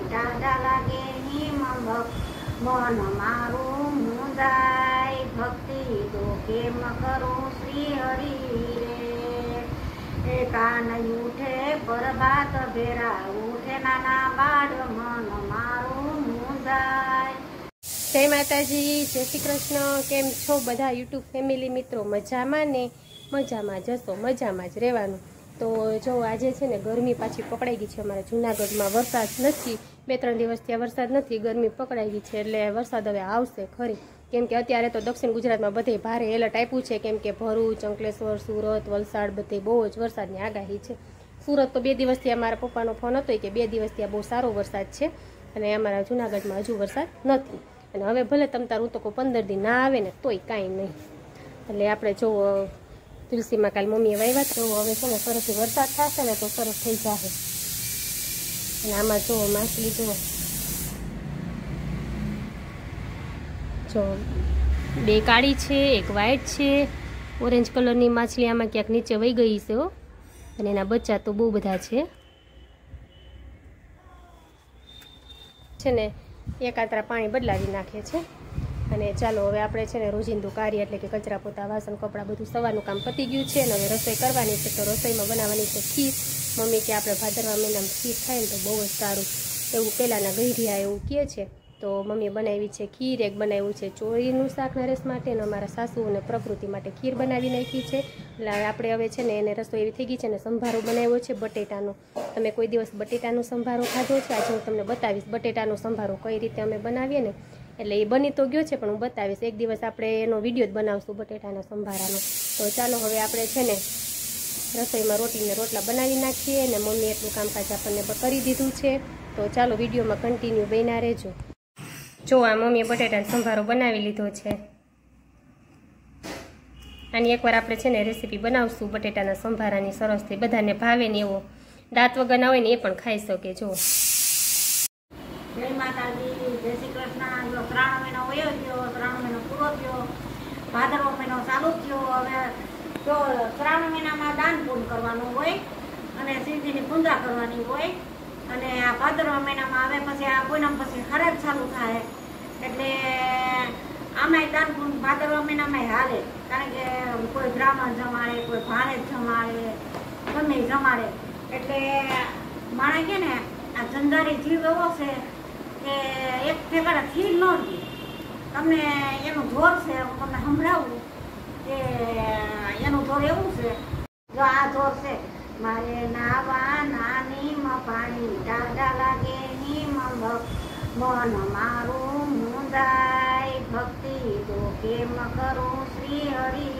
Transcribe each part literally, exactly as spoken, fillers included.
ટાઢા લાગે હિમ મન મારું મુંજાય ભક્તિ તો કેમ કરું શ્રી હરિ રે કાન ઉઠે પરભાત ભેરા ઉઠે નાના બાળ મન મારું મુંજાય। જય માતાજી, જય શ્રી કૃષ્ણ। કેમ છો બધા યુટ્યુબ ફેમિલી મિત્રો? મજામાં ને? મજામાં જશો, મજામાં જ રહેવાનું। તો જો આજે છે ને ગરમી પાછી પકડાઈ ગઈ છે અમારા જૂનાગઢમાં। વરસાદ નથી, બે ત્રણ દિવસ ત્યાં વરસાદ નથી, ગરમી પકડાઈ ગઈ છે એટલે વરસાદ હવે આવશે ખરી। કેમ કે અત્યારે તો દક્ષિણ ગુજરાતમાં બધે ભારે એલર્ટ આપ્યું છે, કેમ કે ભરૂચ, અંકલેશ્વર, સુરત, વલસાડ બધે બહુ જ વરસાદની આગાહી છે। સુરત તો બે દિવસથી અમારા પપ્પાનો ફોન હતો કે બે દિવસ ત્યાં બહુ સારો વરસાદ છે અને અમારા જૂનાગઢમાં હજુ વરસાદ નથી। અને હવે ભલે તમ તાર હું તો કોઈ પંદર દિન ના આવે ને તોય કાંઈ નહીં। એટલે આપણે જો તુલસીમાં કાલે મમ્મીએ વાવ્યા તો હવે છે ને સરસ વરસાદ થશે ને તો સરસ થઈ જશે। અને આમાં જો માછલી જો જો બે કાળી છે, એક વ્હાઈટ છે, ઓરેન્જ કલરની માછલી આમાં ક્યાંક નીચે વહી ગઈ છે હો। અને એના બચ્ચા તો બહુ બધા છે છે ને એક આતરા પાણી બદલાવી નાખે છે। અને ચાલો હવે આપણે છે ને રોજિંદુ કાર્ય એટલે કે કચરા પોતા, વાસણ, કપડાં બધું સવારનું કામ પતી ગયું છે અને હવે રસોઈ કરવાની છે। તો રસોઈમાં બનાવવાની છે ખીર। મમ્મી કે આપણે ભાદરવા મહિનામાં ખીર થાય ને તો બહુ જ સારું એવું પહેલાંના ગઈઢિયા એવું કહે છે। તો મમ્મીએ બનાવી છે ખીર, એક બનાવ્યું છે ચોળીનું શાક નરેશ માટે અને અમારા સાસુ અને પ્રકૃતિ માટે ખીર બનાવી નાખી છે। એટલે આપણે હવે છે ને એને રસોઈ એવી થઈ ગઈ છે ને સંભારો બનાવ્યો છે બટેટાનો। તમે કોઈ દિવસ બટેટાનો સંભારો ખાધો છે? આજે હું તમને બતાવીશ બટેટાનો સંભારો કઈ રીતે અમે બનાવીએ ને। એટલે એ બની તો ગયો છે પણ હું બતાવીશ, એક દિવસ આપણે એનો વિડીયો જ બનાવશું બટેટાના સંભારાનો। તો ચાલો હવે આપણે છે ને રસોઈમાં રોટલીને રોટલા બનાવી નાખીએ અને મમ્મી એટલું કામકાજ આપણને કરી દીધું છે। તો ચાલો વિડીયોમાં કન્ટિન્યુ બન્યા રહેજો। જો આ મમ્મીએ બટેટાનો સંભારો બનાવી લીધો છે। આની એકવાર આપણે છે ને રેસીપી બનાવશું બટેટાના સંભારાની સરસથી, બધાને ભાવે ને એવો, દાંત વગર ના હોય ને એ પણ ખાઈ શકે। જો જય માતાજી, જય શ્રી કૃષ્ણ। જો શ્રાવણ મહિનો વયો ગયો, શ્રાવણ મહિનો પૂરો થયો, ભાદરવો મહિનો ચાલુ થયો। હવે જો શ્રાવણ મહિનામાં દાન પૂન કરવાનું હોય અને શિવજીની પૂજા કરવાની હોય અને આ ભાદરવા મહિનામાં આવે પછી આ પૂનમ પછી હરાજ ચાલુ થાય એટલે આમાંય દાન પૂન ભાદરવા મહિનામાં હાલે, કારણ કે કોઈ બ્રાહ્મણ જમાડે, કોઈ ભાણેજ જમાડે, ગમે જમાડે। એટલે માણે કે ને આ જંજારી જીવ એવો છે કે એક ઠેકાણે ખીર ન દે। તમને એનું જોર છે, હું તમને સંભળાવું કે એનું જોર એવું છે। જો આ જોર છે, મારે નાવા નાની પાણી ટાઢા લાગે હિમ મન મારું મુંજાય ભક્તિ તો કેમ કરું શ્રી હરિ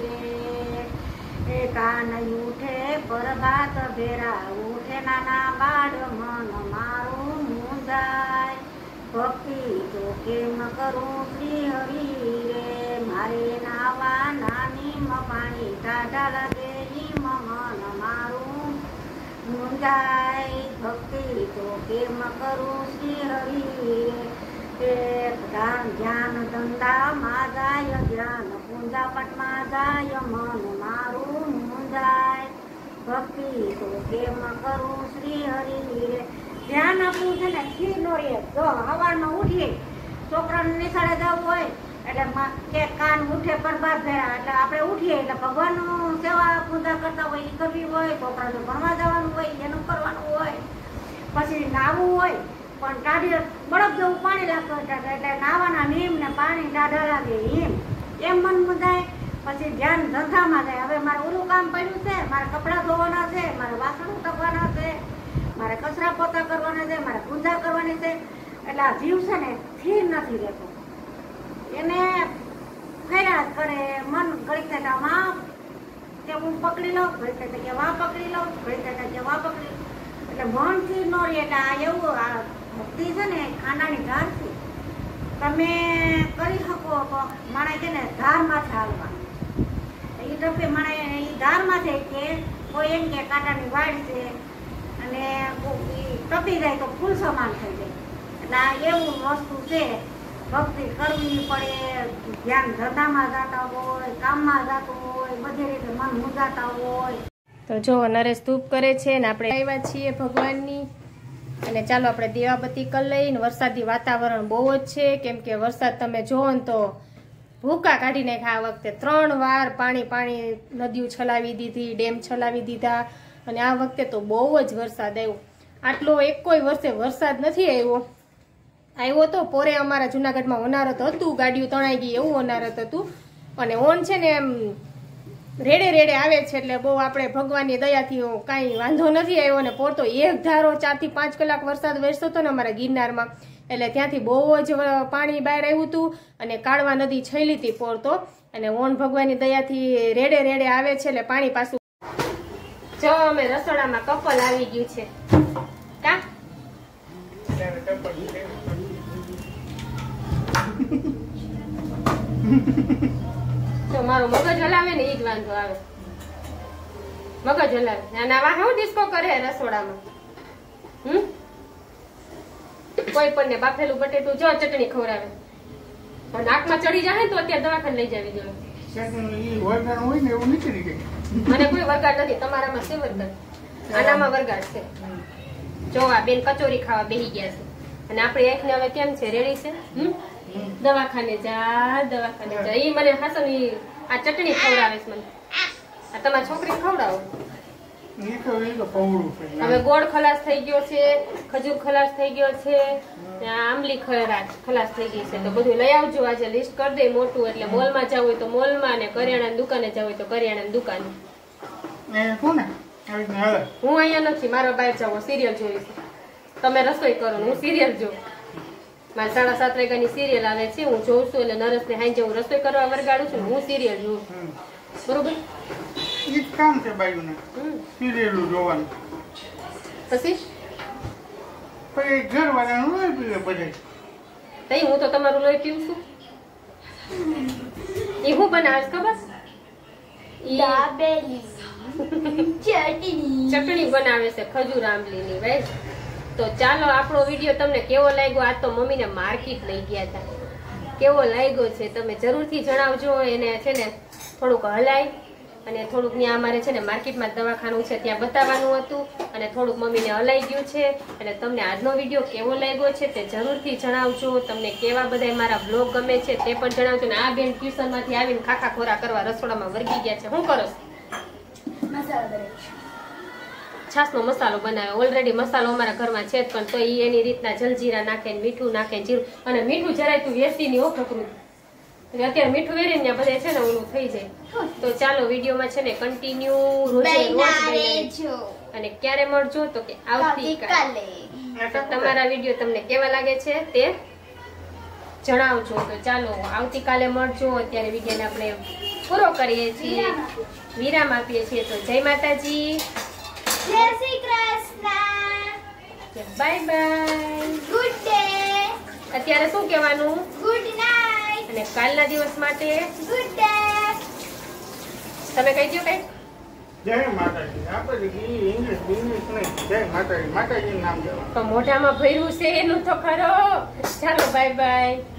રે કાન ઉઠે પરભાત ભેરા ઉઠે નાના બાળ મન મારું મુંજાય ભક્તિ તો કેમ કરું શ્રી હરિ રે મારે નાવા નાની પાણી ટાઢા લાગે હિમ મન મારું મુંજાય ભક્તિ તો કેમ કરું શ્રી હરિ રે ધ્યાન ધંધામાં જાય, ધ્યાન પૂજા પાઠમાં જાય, મન મારું મુંજાય ભક્તિ તો કેમ કરું શ્રી હરિ રે। ધ્યાન આપવું છે ને ખીર નો રે। જો સવારમાં ઉઠીએ, છોકરાને નિશાળે જવું હોય એટલે કે કાન ઉઠે પરભાત ભેરા એટલે આપણે ઉઠીએ એટલે ભગવાનનું સેવા પૂજા કરતા હોય એ કરવી હોય, છોકરાને ભણવા જવાનું હોય એનું કરવાનું હોય, પછી નાહવું હોય પણ ટાઢી બળફ જેવું પાણી લાગતું એટલે નાવાના નીમ ને પાણી ટાઢા લાગે એમ એમ મન મુંજાય। પછી ધ્યાન ધંધામાં જાય, હવે મારે ઓલું કામ પડ્યું છે, મારે કપડાં ધોવાના છે, મારે વાસણ ઉટકવાના છે, મારે કચરા પોતા કરવાના છે, મારે પૂજા કરવાની છે। એટલે આ જીવ છે ને સ્થિર નથી રહેતો, એને ફેર્યા જ કરે। મન ઘડીક થાય વાં કે હું પકડી લઉં, ઘડીક થાય કે વાં પકડી લઉં, ઘડીક થાય કે વાં પકડી લઉં, એટલે મન સ્થિર ન રહે। એટલે આ એવું આ ભક્તિ છે ને ખાંડાની ધાર છે, તમે કરી શકો તો માણે છે ને ધાર માથે હાલવા એ ટપે માણે એ ધાર માથે કે કોઈ એમ કે કાંટાની વાડ છે અને ટપી જાય તો ફૂલ સમાન થઈ જાય। એટલે આ એવું વસ્તુ છે, ભક્તિ કરવી પડે, ધ્યાન ધંધામાં જતા હોય, કામમાં જતું હોય, બધી રીતે મન મૂંઝાતા હોય। તો જો નરેશ ધૂપ કરે છે ને આપણે આવ્યા છીએ ભગવાનની અને ચાલો આપણે દીવાબત્તી કરી લઈને. વરસાદી વાતાવરણ બહુ જ છે, કેમ કે વરસાદ તમે જોવો ને તો ભૂકા કાઢી નાખ્યા. આ વખતે ત્રણ વાર પાણી પાણી નદીઓ છલાવી દીધી, ડેમ છલાવી દીધા, અને આ વખતે તો બહુ જ વરસાદ આવ્યો. આટલો એક કોઈ વર્ષે વરસાદ નથી આવ્યો. આવ્યો તો પોરે અમારા જુનાગઢમાં હોનારત હતું, ગાડીઓ તણાઈ ગઈ એવું હોનારત હતું. અને ઓન છે ને એમ રેડે રેડે આવે છે, એટલે બહુ આપણે ભગવાનની દયાથી કાંઈ વાંધો નથી આવ્યો. ને પોર તો એક ધારો ચાર થી પાંચ કલાક વરસાદ વરસ્યો હતો ને અમારા ગિરનારમાં, એટલે ત્યાંથી બહુ જ પાણી બહાર આવ્યું હતું. અને કાળવા નદી છેલી હતી પોર તો, અને ઓન ભગવાનની દયાથી રેડે રેડે આવે છે, એટલે પાણી પાછું. જો અમે રસોડામાં કપલ આવી ગયું છે. કા તો મારું મગજ હલાવે ને ઈ જ વાંધો આવે. મગજ હલાવે ના વાહ હું ડિસ્કો કરે રસોડામાં. હમ કોઈ પણ ને બાફેલું બટેટું જો ચટણી ખવડાવે, નાકમાં ચડી જાય તો અત્યારે દવાખાને લઈ જાવી જોઈએ. મને કોઈ વરગાડ નથી, તમારામાં છે વરગાડ, આનામાં વરગાડ છે. જો આ બેન કચોરી ખાવા બેસી ગયા છે, અને આપણી આંખને હવે કેમ છે, રેડી છે. હમ દવાખાને જા દવાખાને જા. ઈ મને હાસન ઈ આ ચટણી ખવડાવે છે મને. આ તમારી છોકરી ખવડાવો. હવે ગોળ ખલાસ થઈ ગયો છે, ખજૂર ખલાસ થઈ ગયો છે, આંબલી ખલાસ થઈ ગઈ છે. તો બધું લઈ આવજો આજે, લિસ્ટ કરી દે મોટું. એટલે મોલમાં જવું હોય તો મોલમાં, ને કરિયાણાની દુકાને જવું હોય તો કરિયાણાની દુકાને. હું અહીંયા નથી, મારો બહાર જાવ સિરિયલ જોઈ છે. તમે રસોઈ કરો, હું સિરિયલ જોઉં. મારે સાડા સાત વાગ્યાની સિરિયલ આવે છે, હું જોઉં છું. એટલે નરસ ને હાઈ હું રસોઈ કરવા વરગાડું છું, હું સિરિયલ જોઉં. બરોબર કામ છે બાયુને સિરિયલ જોવાનું. પછી પછી ઘર વાળાનું લોહી પીવે બધે. તઈ હું તો તમારું લોહી પીવું છું. એ હું બનાવીશ ખબર? ચટણી બનાવે છે ખજૂર આંબલીની. ભાઈ તો ચાલો આપણો વિડીયો તમને કેવો લાગ્યો. આ તો મમ્મીને માર્કેટ લઈ ગયા હતા. કેવો લાગ્યો છે તમે જરૂરથી જણાવજો. એને છે ને થોડુંક હલાય, અને થોડુંક ત્યાં અમારે છે ને માર્કેટમાં દવાખાનું છે ત્યાં બતાવવાનું હતું, અને થોડુંક મમ્મીને હલાઈ ગયું છે. એટલે તમને આજનો વિડીયો કેવો લાગ્યો છે તે જરૂરથી જણાવજો. તમને કેવા બધા મારા બ્લોગ ગમે છે તે પણ જણાવજો. ને આ બેન ટ્યુશન માંથી આવીને ખાખા ખોરા કરવા રસોડામાં વર્ગી ગયા છે. શું કરો? છાસનો મસાલો બનાવ્યો. ઓલરેડી મસાલો અમારા ઘરમાં છે જ, પણ તો એની રીતના જલજીરા નાખે, મીઠું નાખે, જીરું, અને મીઠું જરાય તું વેસી ની ઓખકરું. અત્યારે મીઠું વેરી ને બધે છે ને ઓલું થઈ જાય. તો ચાલો વિડીયોમાં છે ને કન્ટિન્યુ રોજે રોજ, અને ક્યારે મળજો તો કે આવતીકાલે. તમારા વિડીયો તમને કેવા લાગે છે તે જણાવજો. તો ચાલો આવતીકાલે મળજો. અત્યારે વિડીયોને આપણે પૂરો કરીએ છીએ, વિરામ આપીએ છીએ. તો જય માતાજી, જય Shri Krishna, bye bye, good day. અત્યારે શું કહેવાનું? Good night. અને કાલના દિવસ માટે ગુડ ડે. તમે કહી દો કઈ. જય માતાજી. આપણે ઇંગ્લિશ ઇંગ્લિશ નહીં, જય માતાજી. માતાજીનું નામ લેવાનું. તો મોઢામાં ભર્યું છે એનું તો ખરો. ચાલો બાય બાય.